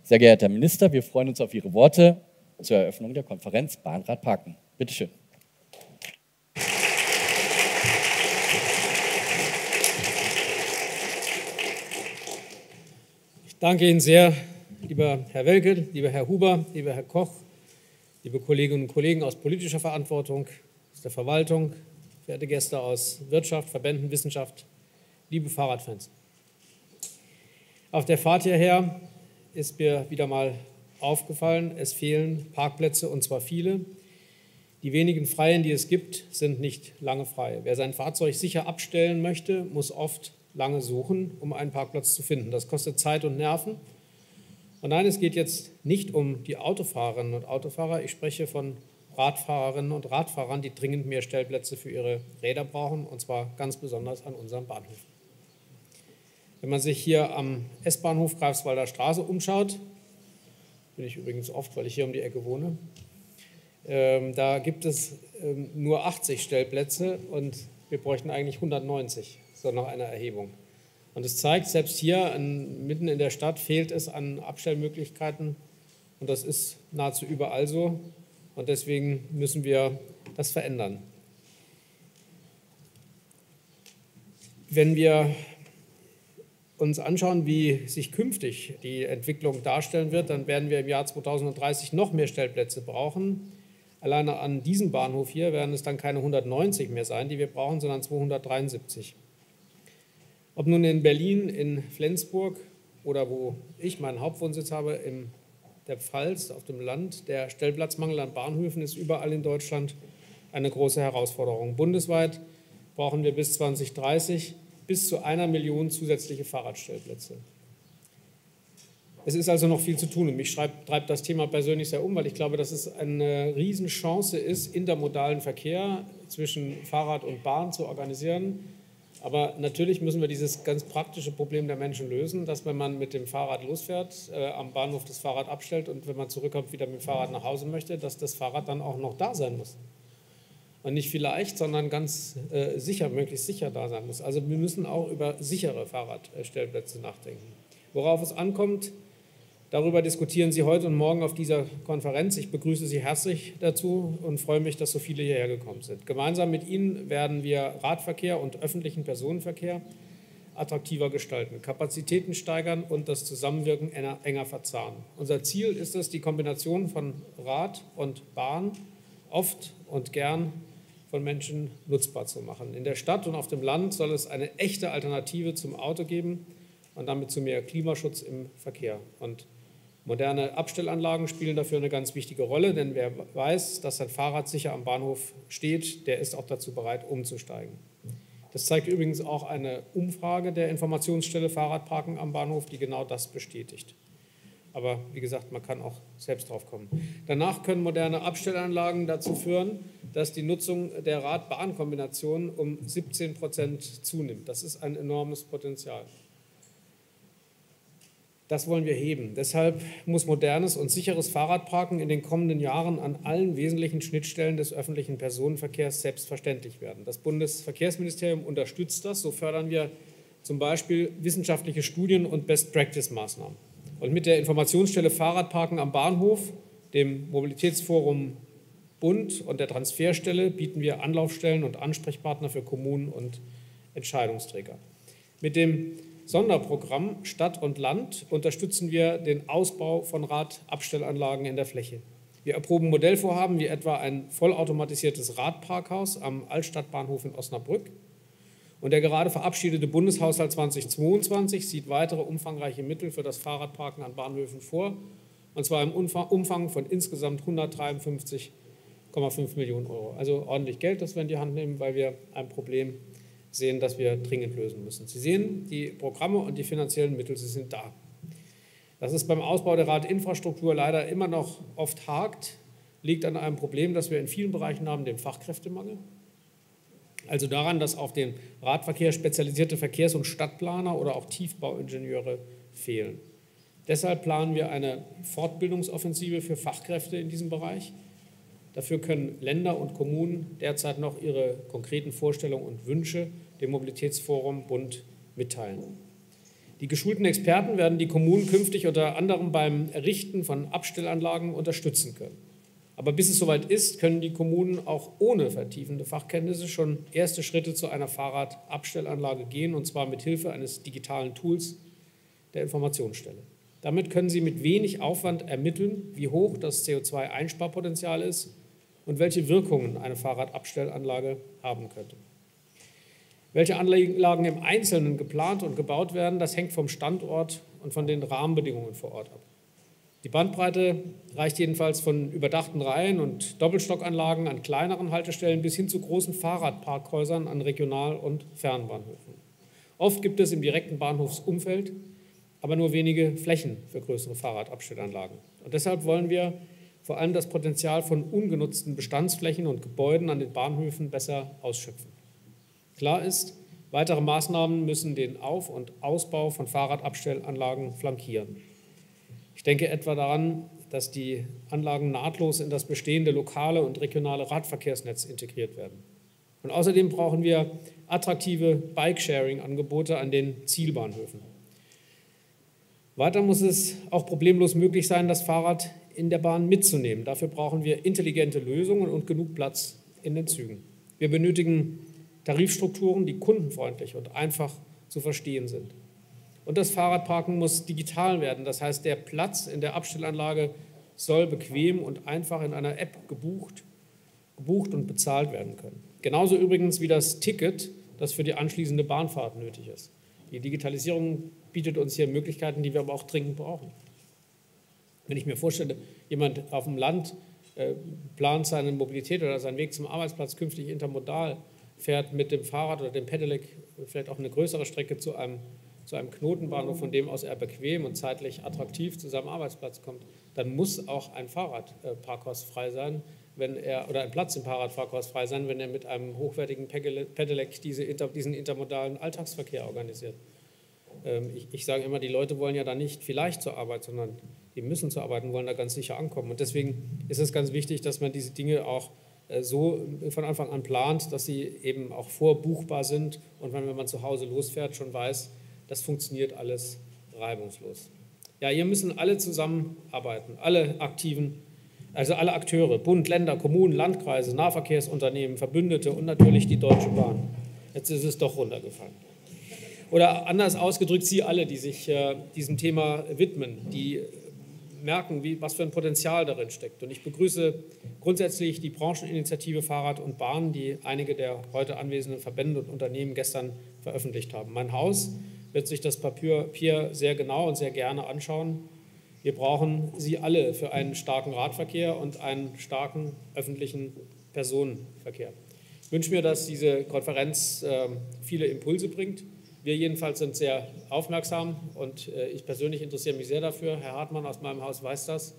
Sehr geehrter Herr Minister, wir freuen uns auf Ihre Worte zur Eröffnung der Konferenz Bahnrad Parken. Bitte schön. Ich danke Ihnen sehr, lieber Herr Welke, lieber Herr Huber, lieber Herr Koch, liebe Kolleginnen und Kollegen aus politischer Verantwortung, aus der Verwaltung, verehrte Gäste aus Wirtschaft, Verbänden, Wissenschaft, liebe Fahrradfans. Auf der Fahrt hierher ist mir wieder mal aufgefallen, es fehlen Parkplätze, und zwar viele. Die wenigen freien, die es gibt, sind nicht lange frei. Wer sein Fahrzeug sicher abstellen möchte, muss oft lange suchen, um einen Parkplatz zu finden. Das kostet Zeit und Nerven. Und nein, es geht jetzt nicht um die Autofahrerinnen und Autofahrer. Ich spreche von Radfahrerinnen und Radfahrern, die dringend mehr Stellplätze für ihre Räder brauchen, und zwar ganz besonders an unserem Bahnhof. Wenn man sich hier am S-Bahnhof Greifswalder Straße umschaut, bin ich übrigens oft, weil ich hier um die Ecke wohne, da gibt es nur 80 Stellplätze und wir bräuchten eigentlich 190, so nach einer Erhebung. Und es zeigt, selbst hier mitten in der Stadt fehlt es an Abstellmöglichkeiten, und das ist nahezu überall so, und deswegen müssen wir das verändern. Wenn wir uns anschauen, wie sich künftig die Entwicklung darstellen wird, dann werden wir im Jahr 2030 noch mehr Stellplätze brauchen. Alleine an diesem Bahnhof hier werden es dann keine 190 mehr sein, die wir brauchen, sondern 273. Ob nun in Berlin, in Flensburg oder wo ich meinen Hauptwohnsitz habe, in der Pfalz, auf dem Land, der Stellplatzmangel an Bahnhöfen ist überall in Deutschland eine große Herausforderung. Bundesweit brauchen wir bis 2030 bis zu 1 Million zusätzliche Fahrradstellplätze. Es ist also noch viel zu tun, und mich treibt das Thema persönlich sehr um, weil ich glaube, dass es eine Riesenchance ist, intermodalen Verkehr zwischen Fahrrad und Bahn zu organisieren. Aber natürlich müssen wir dieses ganz praktische Problem der Menschen lösen, dass, wenn man mit dem Fahrrad losfährt, am Bahnhof das Fahrrad abstellt und wenn man zurückkommt, wieder mit dem Fahrrad nach Hause möchte, dass das Fahrrad dann auch noch da sein muss. Und nicht vielleicht, sondern ganz sicher, möglichst sicher da sein muss. Also wir müssen auch über sichere Fahrradstellplätze nachdenken. Worauf es ankommt, darüber diskutieren Sie heute und morgen auf dieser Konferenz. Ich begrüße Sie herzlich dazu und freue mich, dass so viele hierher gekommen sind. Gemeinsam mit Ihnen werden wir Radverkehr und öffentlichen Personenverkehr attraktiver gestalten, Kapazitäten steigern und das Zusammenwirken enger verzahnen. Unser Ziel ist es, die Kombination von Rad und Bahn oft und gern von Menschen nutzbar zu machen. In der Stadt und auf dem Land soll es eine echte Alternative zum Auto geben und damit zu mehr Klimaschutz im Verkehr. Und moderne Abstellanlagen spielen dafür eine ganz wichtige Rolle, denn wer weiß, dass sein Fahrrad sicher am Bahnhof steht, der ist auch dazu bereit, umzusteigen. Das zeigt übrigens auch eine Umfrage der Informationsstelle Fahrradparken am Bahnhof, die genau das bestätigt. Aber wie gesagt, man kann auch selbst drauf kommen. Danach können moderne Abstellanlagen dazu führen, dass die Nutzung der Rad-Bahn-Kombination um 17% zunimmt. Das ist ein enormes Potenzial. Das wollen wir heben. Deshalb muss modernes und sicheres Fahrradparken in den kommenden Jahren an allen wesentlichen Schnittstellen des öffentlichen Personenverkehrs selbstverständlich werden. Das Bundesverkehrsministerium unterstützt das. So fördern wir zum Beispiel wissenschaftliche Studien und Best-Practice-Maßnahmen. Und mit der Informationsstelle Fahrradparken am Bahnhof, dem Mobilitätsforum Bund und der Transferstelle bieten wir Anlaufstellen und Ansprechpartner für Kommunen und Entscheidungsträger. Mit dem Sonderprogramm Stadt und Land unterstützen wir den Ausbau von Radabstellanlagen in der Fläche. Wir erproben Modellvorhaben wie etwa ein vollautomatisiertes Radparkhaus am Altstadtbahnhof in Osnabrück. Und der gerade verabschiedete Bundeshaushalt 2022 sieht weitere umfangreiche Mittel für das Fahrradparken an Bahnhöfen vor, und zwar im Umfang von insgesamt 153,5 Millionen Euro. Also ordentlich Geld, das wir in die Hand nehmen, weil wir ein Problem sehen, das wir dringend lösen müssen. Sie sehen, die Programme und die finanziellen Mittel, sie sind da. Dass es beim Ausbau der Radinfrastruktur leider immer noch oft hakt, liegt an einem Problem, das wir in vielen Bereichen haben, dem Fachkräftemangel. Also daran, dass auf den Radverkehr spezialisierte Verkehrs- und Stadtplaner oder auch Tiefbauingenieure fehlen. Deshalb planen wir eine Fortbildungsoffensive für Fachkräfte in diesem Bereich. Dafür können Länder und Kommunen derzeit noch ihre konkreten Vorstellungen und Wünsche dem Mobilitätsforum Bund mitteilen. Die geschulten Experten werden die Kommunen künftig unter anderem beim Errichten von Abstellanlagen unterstützen können. Aber bis es soweit ist, können die Kommunen auch ohne vertiefende Fachkenntnisse schon erste Schritte zu einer Fahrradabstellanlage gehen, und zwar mit Hilfe eines digitalen Tools der Informationsstelle. Damit können sie mit wenig Aufwand ermitteln, wie hoch das CO2-Einsparpotenzial ist und welche Wirkungen eine Fahrradabstellanlage haben könnte. Welche Anlagen im Einzelnen geplant und gebaut werden, das hängt vom Standort und von den Rahmenbedingungen vor Ort ab. Die Bandbreite reicht jedenfalls von überdachten Reihen- und Doppelstockanlagen an kleineren Haltestellen bis hin zu großen Fahrradparkhäusern an Regional- und Fernbahnhöfen. Oft gibt es im direkten Bahnhofsumfeld aber nur wenige Flächen für größere Fahrradabstellanlagen. Und deshalb wollen wir vor allem das Potenzial von ungenutzten Bestandsflächen und Gebäuden an den Bahnhöfen besser ausschöpfen. Klar ist, weitere Maßnahmen müssen den Auf- und Ausbau von Fahrradabstellanlagen flankieren. Ich denke etwa daran, dass die Anlagen nahtlos in das bestehende lokale und regionale Radverkehrsnetz integriert werden. Und außerdem brauchen wir attraktive Bike-Sharing-Angebote an den Zielbahnhöfen. Weiter muss es auch problemlos möglich sein, das Fahrrad in der Bahn mitzunehmen. Dafür brauchen wir intelligente Lösungen und genug Platz in den Zügen. Wir benötigen Tarifstrukturen, die kundenfreundlich und einfach zu verstehen sind. Und das Fahrradparken muss digital werden. Das heißt, der Platz in der Abstellanlage soll bequem und einfach in einer App gebucht und bezahlt werden können. Genauso übrigens wie das Ticket, das für die anschließende Bahnfahrt nötig ist. Die Digitalisierung bietet uns hier Möglichkeiten, die wir aber auch dringend brauchen. Wenn ich mir vorstelle, jemand auf dem Land plant seine Mobilität oder seinen Weg zum Arbeitsplatz künftig intermodal, fährt mit dem Fahrrad oder dem Pedelec vielleicht auch eine größere Strecke zu einem Knotenbahnhof, von dem aus er bequem und zeitlich attraktiv zu seinem Arbeitsplatz kommt, dann muss auch ein Fahrradparkhaus frei sein, oder ein Platz im Fahrradparkhaus frei sein, wenn er mit einem hochwertigen Pedelec diesen intermodalen Alltagsverkehr organisiert. Ich sage immer, die Leute wollen ja da nicht vielleicht zur Arbeit, sondern die müssen zur Arbeit und wollen da ganz sicher ankommen. Und deswegen ist es ganz wichtig, dass man diese Dinge auch so von Anfang an plant, dass sie eben auch vorbuchbar sind und wenn man zu Hause losfährt, schon weiß, das funktioniert alles reibungslos. Ja, hier müssen alle zusammenarbeiten, alle Akteure, Bund, Länder, Kommunen, Landkreise, Nahverkehrsunternehmen, Verbündete und natürlich die Deutsche Bahn. Jetzt ist es doch runtergefallen. Oder anders ausgedrückt, Sie alle, die sich diesem Thema widmen, die merken, was für ein Potenzial darin steckt. Und ich begrüße grundsätzlich die Brancheninitiative Fahrrad und Bahn, die einige der heute anwesenden Verbände und Unternehmen gestern veröffentlicht haben. Mein Haus wird sich das Papier sehr genau und sehr gerne anschauen. Wir brauchen Sie alle für einen starken Radverkehr und einen starken öffentlichen Personenverkehr. Ich wünsche mir, dass diese Konferenz viele Impulse bringt. Wir jedenfalls sind sehr aufmerksam und ich persönlich interessiere mich sehr dafür. Herr Hartmann aus meinem Haus weiß das.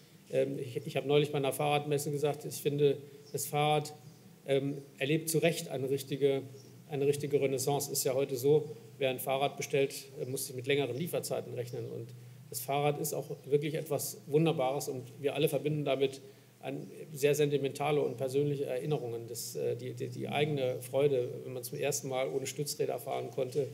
Ich habe neulich bei einer Fahrradmesse gesagt, ich finde, das Fahrrad erlebt zu Recht eine richtige Renaissance. Ist ja heute so, wer ein Fahrrad bestellt, muss sich mit längeren Lieferzeiten rechnen. Und das Fahrrad ist auch wirklich etwas Wunderbares und wir alle verbinden damit sehr sentimentale und persönliche Erinnerungen. Die eigene Freude, wenn man zum ersten Mal ohne Stützräder fahren konnte,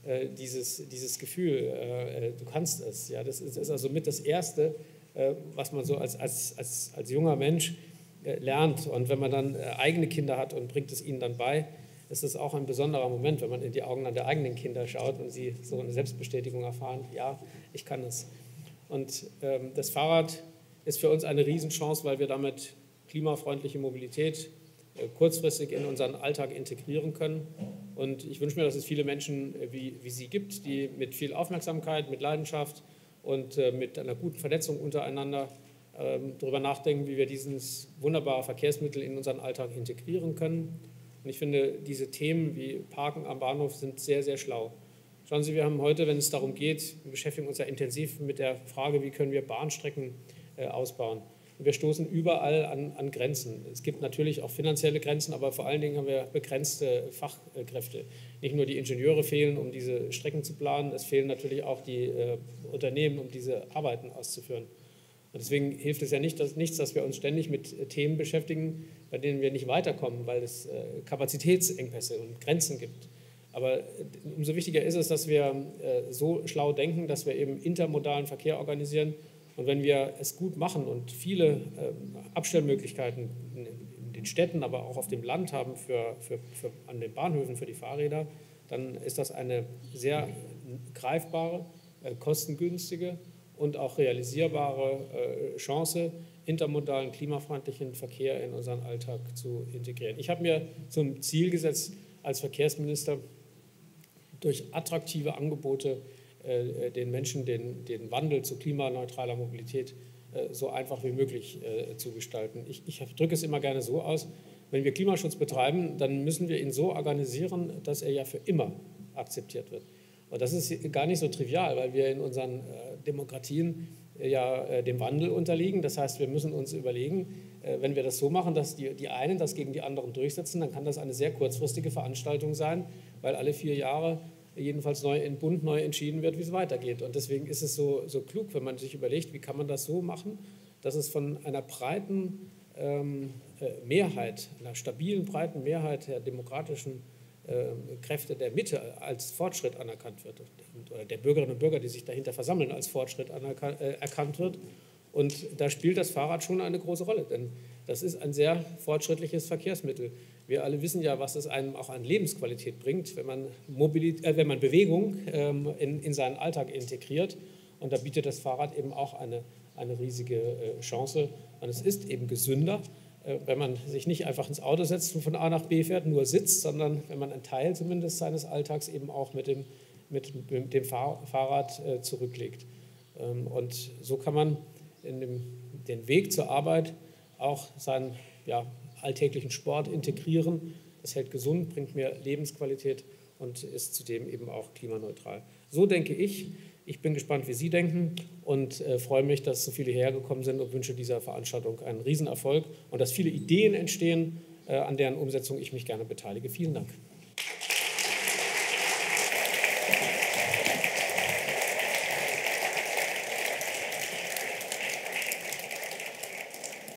dieses Gefühl, du kannst es. Ja, das ist also mit das Erste, was man so als junger Mensch lernt. Und wenn man dann eigene Kinder hat und bringt es ihnen dann bei, ist es auch ein besonderer Moment, wenn man in die Augen der eigenen Kinder schaut und sie so eine Selbstbestätigung erfahren, ja, ich kann es. Und das Fahrrad ist für uns eine Riesenchance, weil wir damit klimafreundliche Mobilität kurzfristig in unseren Alltag integrieren können. Und ich wünsche mir, dass es viele Menschen wie Sie gibt, die mit viel Aufmerksamkeit, mit Leidenschaft und mit einer guten Vernetzung untereinander darüber nachdenken, wie wir dieses wunderbare Verkehrsmittel in unseren Alltag integrieren können. Und ich finde, diese Themen wie Parken am Bahnhof sind sehr, sehr schlau. Schauen Sie, wir haben heute, wenn es darum geht, wir beschäftigen uns ja intensiv mit der Frage, wie können wir Bahnstrecken ausbauen. Und wir stoßen überall an Grenzen. Es gibt natürlich auch finanzielle Grenzen, aber vor allen Dingen haben wir begrenzte Fachkräfte. Nicht nur die Ingenieure fehlen, um diese Strecken zu planen, es fehlen natürlich auch die Unternehmen, um diese Arbeiten auszuführen. Und deswegen hilft es ja nichts, dass wir uns ständig mit Themen beschäftigen, bei denen wir nicht weiterkommen, weil es Kapazitätsengpässe und Grenzen gibt. Aber umso wichtiger ist es, dass wir so schlau denken, dass wir eben intermodalen Verkehr organisieren. Und wenn wir es gut machen und viele Abstellmöglichkeiten in den Städten, aber auch auf dem Land haben an den Bahnhöfen für die Fahrräder, dann ist das eine sehr greifbare, kostengünstige und auch realisierbare Chance, intermodalen, klimafreundlichen Verkehr in unseren Alltag zu integrieren. Ich habe mir zum Ziel gesetzt, als Verkehrsminister durch attraktive Angebote den Menschen den Wandel zu klimaneutraler Mobilität so einfach wie möglich zu gestalten. Ich drücke es immer gerne so aus, wenn wir Klimaschutz betreiben, dann müssen wir ihn so organisieren, dass er ja für immer akzeptiert wird. Und das ist gar nicht so trivial, weil wir in unseren Demokratien ja dem Wandel unterliegen. Das heißt, wir müssen uns überlegen, wenn wir das so machen, dass die einen das gegen die anderen durchsetzen, dann kann das eine sehr kurzfristige Veranstaltung sein, weil alle 4 Jahre jedenfalls im Bund neu entschieden wird, wie es weitergeht. Und deswegen ist es so klug, wenn man sich überlegt, wie kann man das so machen, dass es von einer breiten Mehrheit, einer stabilen, breiten Mehrheit der demokratischen Kräfte der Mitte als Fortschritt anerkannt wird, oder der Bürgerinnen und Bürger, die sich dahinter versammeln, als Fortschritt erkannt wird. Und da spielt das Fahrrad schon eine große Rolle, denn das ist ein sehr fortschrittliches Verkehrsmittel. Wir alle wissen ja, was es einem auch an Lebensqualität bringt, wenn man Bewegung in seinen Alltag integriert. Und da bietet das Fahrrad eben auch eine riesige Chance. Und es ist eben gesünder, wenn man sich nicht einfach ins Auto setzt und von A nach B fährt, nur sitzt, sondern wenn man einen Teil zumindest seines Alltags eben auch mit dem Fahrrad zurücklegt. Und so kann man den Weg zur Arbeit auch seinen alltäglichen Sport integrieren. Das hält gesund, bringt mehr Lebensqualität und ist zudem eben auch klimaneutral. So denke ich. Ich bin gespannt, wie Sie denken und freue mich, dass so viele hierher gekommen sind und wünsche dieser Veranstaltung einen Riesenerfolg und dass viele Ideen entstehen, an deren Umsetzung ich mich gerne beteilige. Vielen Dank.